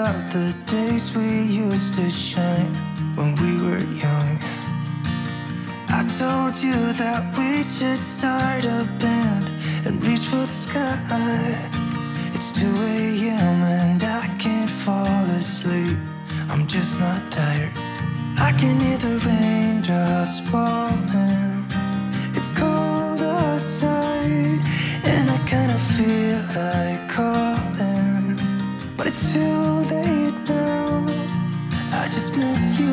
about the days we used to shine when we were young. I told you that we should start a band and reach for the sky. It's 2 a.m. and I can't fall asleep. I'm just not tired. I can hear the raindrops falling. It's cold outside and I kinda feel like calling, but it's too late now. I just miss you.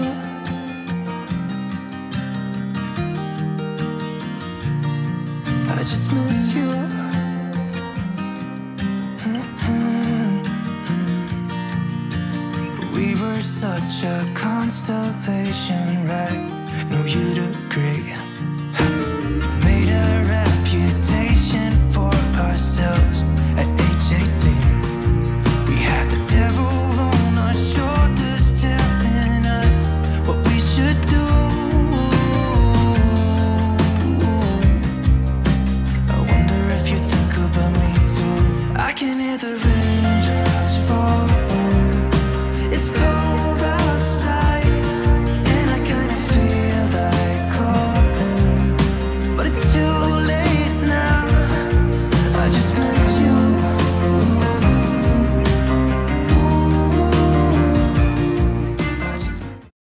I just miss you. We were such a constellation, right? No, you'd agree.